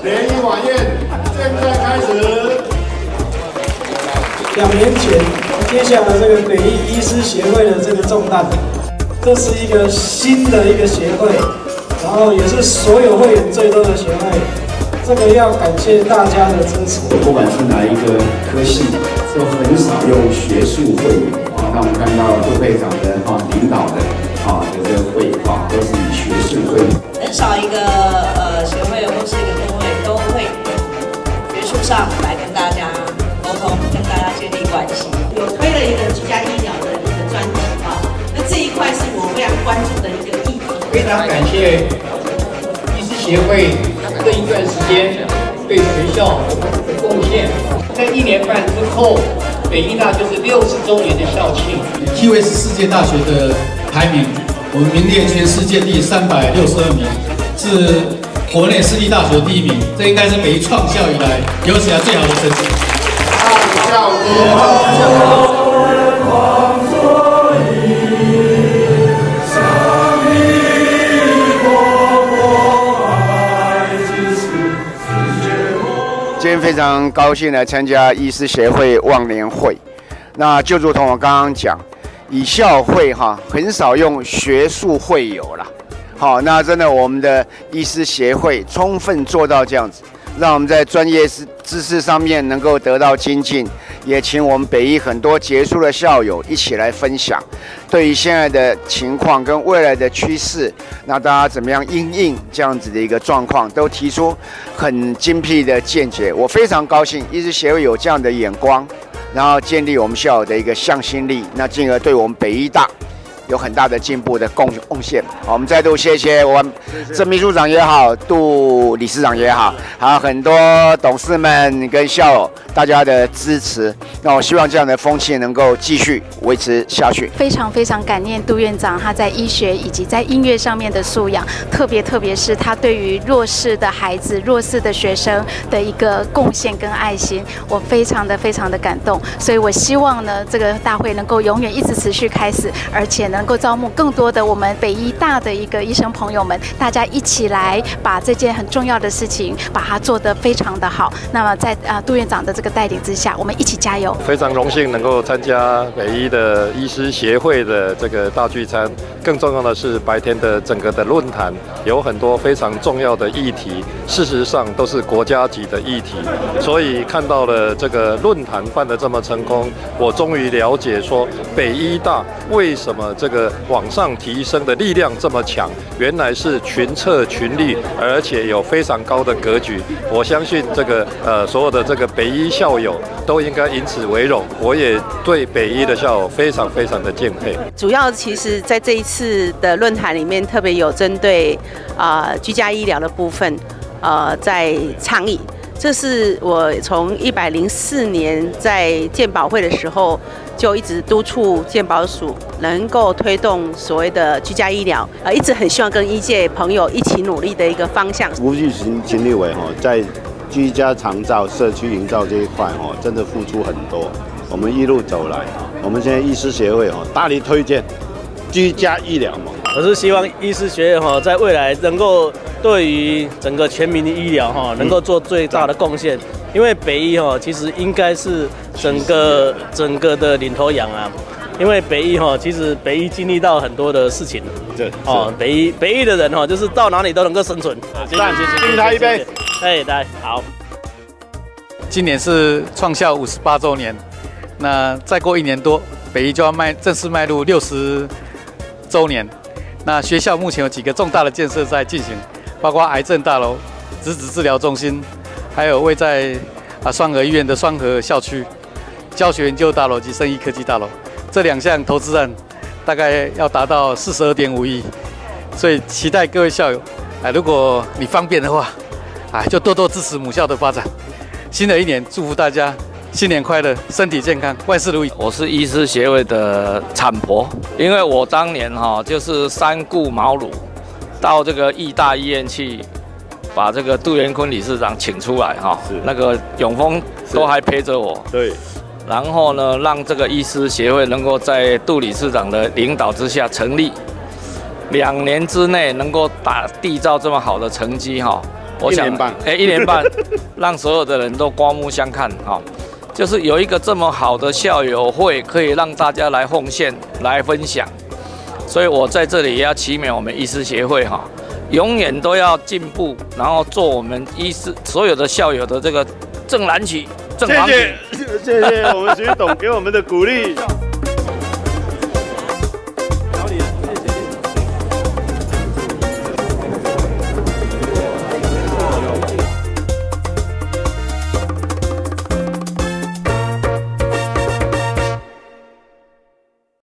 联谊晚宴现在开始。 2年前接下了这个北医医师协会的这个重担，这是一个新的一个协会，然后也是所有会员最多的协会，这个要感谢大家的支持。 不管是哪一个科系，都很少用学术会议啊。那我们看到副会长的领导的这个会都是以学术会议。 很少一个协会或是一个单位都会学术上来跟大家沟通，跟大家建立关系。 有推了一个居家医疗的一个专题那这一块是我非常关注的一个议题。 非常感谢医师协会这一段时间对学校的贡献。在1年半之后，北医大就是60周年的校庆。 QS 世界大学的排名，我们名列全世界第362名，是国内私立大学第1名，这应该是北医创校以来有史以来最好的成绩。 今天非常高兴来参加医师协会忘年会。那就如同我刚刚讲，以校会很少用学术会友啦。好，那真的我们的医师协会充分做到这样子，让我们在专业知识上面能够得到精进，也请我们北医很多杰出的校友一起来分享，对于现在的情况跟未来的趋势，那大家怎么样因应这样子的一个状况，都提出很精辟的见解。我非常高兴，医师协会有这样的眼光，然后建立我们校友的一个向心力，那进而对我们北医大有很大的进步的贡献。好，我们再度谢谢我们郑秘书长也好，杜理事长也好，还有很多董事们跟校友大家的支持。那我希望这样的风气能够继续维持下去。 非常非常感念杜院长他在医学以及在音乐上面的素养，特别是他对于弱势的孩子、弱势的学生的一个贡献跟爱心，我非常的感动。所以我希望呢，这个大会能够永远一直持续开始，而且能够招募更多的我们北医大的一个医生朋友们，大家一起来把这件很重要的事情把它做得非常的好。那么在杜院长的这个带领之下，我们一起加油。 非常荣幸能够参加北医的医师协会的这个大聚餐，更重要的是白天的整个的论坛有很多非常重要的议题，事实上都是国家级的议题，所以看到了这个论坛办得这么成功，我终于了解说北医大为什么这个往上提升的力量这么强，原来是群策群力，而且有非常高的格局。我相信这个所有的这个北医校友都应该以此为荣，我也对北医的校友非常的敬佩。 主要其实在这一次的论坛里面，特别有针对居家医疗的部分在倡议。这是我从104年在健保会的时候就一直督促健保署能够推动所谓的居家医疗，一直很希望跟医界朋友一起努力的一个方向。 吴玉秦立委在居家长照、社区营造这一块真的付出很多。我们一路走来，我们现在医师协会大力推荐居家医疗嘛。 我是希望医师学院在未来能够对于整个全民的医疗能够做最大的贡献，因为北医其实应该是整个的领头羊啊。因为北医其实北医经历到很多的事情，对北医的人就是到哪里都能够生存。谢谢， 敬他一杯。 来好。 今年是创校58周年，那再过1年多，北医就要正式迈入60周年。那学校目前有几个重大的建设在进行，包括癌症大楼、质子治疗中心，还有位在双和医院的双和校区、教学研究大楼及生医科技大楼。这2项投资案大概要达到42.5亿，所以期待各位校友，如果你方便的话，就多多支持母校的发展。新的一年，祝福大家新年快乐，身体健康，万事如意。 我是医师协会的产婆，因为我当年就是3顾茅庐，到这个义大医院去，把这个杜元坤理事长请出来那个永丰都还陪着我。对。然后呢，让这个医师协会能够在杜理事长的领导之下成立，2年之内能够缔造这么好的成绩我想 1年半 ，1年半，让所有的人都刮目相看哈。就是有一个这么好的校友会，可以让大家来奉献、来分享。所以我在这里也要祈勉我们医师协会哈，永远都要进步，然后做我们医师所有的校友的这个正蓝旗、正黄旗。 谢谢我们徐董给我们的鼓励。